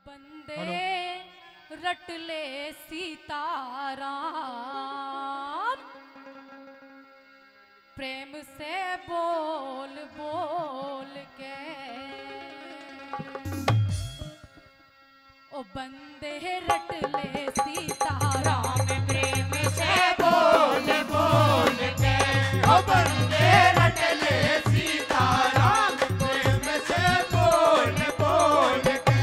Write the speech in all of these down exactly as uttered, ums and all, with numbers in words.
बंदे रट ले सीताराम, प्रेम से बोल बोल के। ओ बंदे रट ले सीताराम, प्रेम से बोल बोल के। ओ बंदे रट ले सीताराम, प्रेम से बोल बोल के।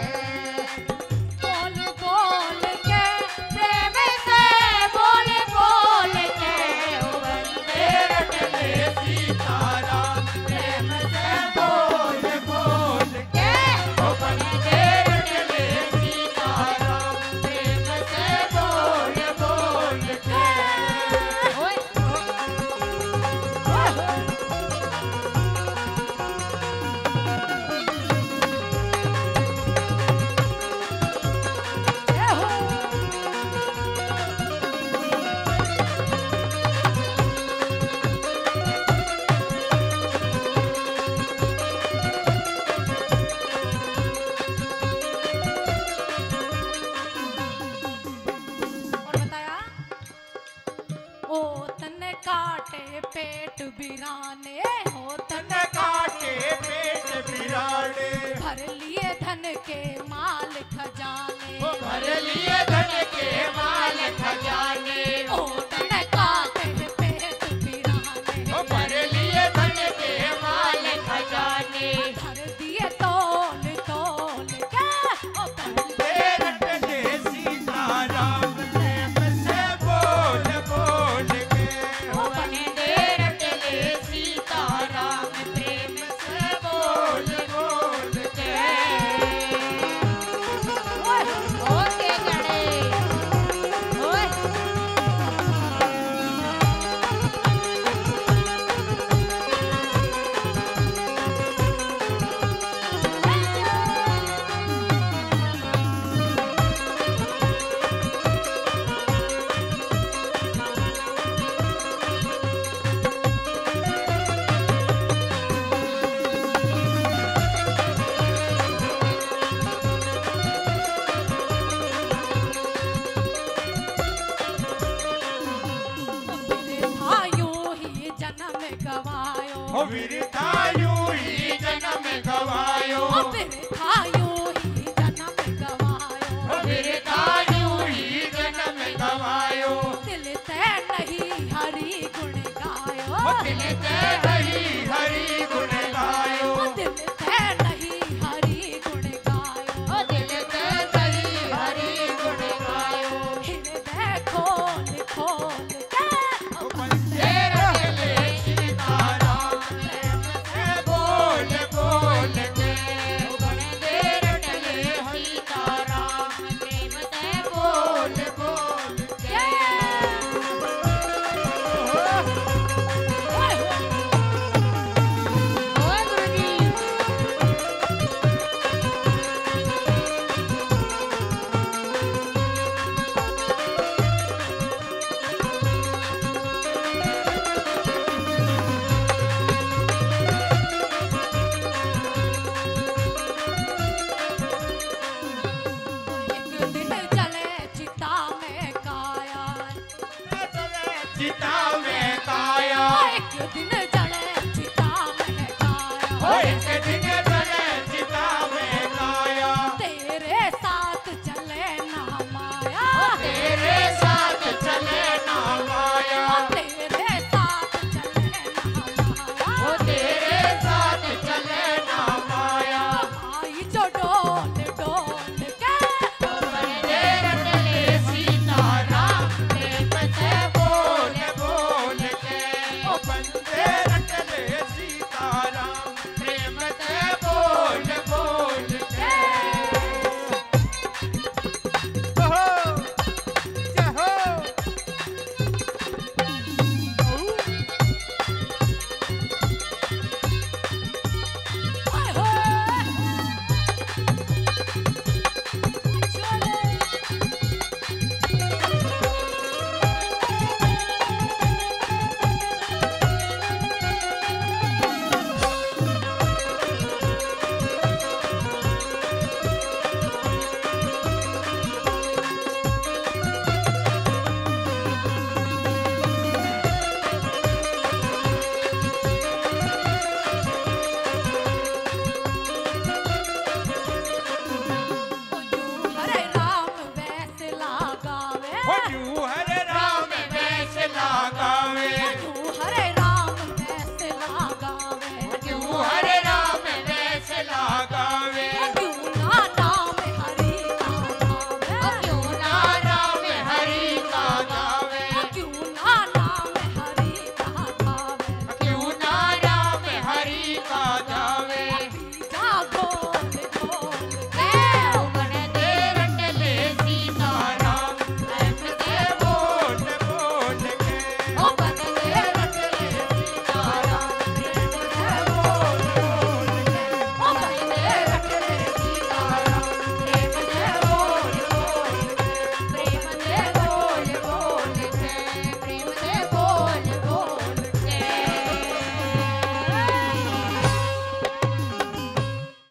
बोल बोल के प्रेम से बोल बोल के। ओ बंदे रट ले सीताराम, प्रेम से बोल बोल के। ओ बंदे रट ले सीताराम, प्रेम से बोल बोल के। ओए ओ तने काटे पेट बिराने, हो तने काटे पेट बिराने। भर लिए धन के माल खजाने,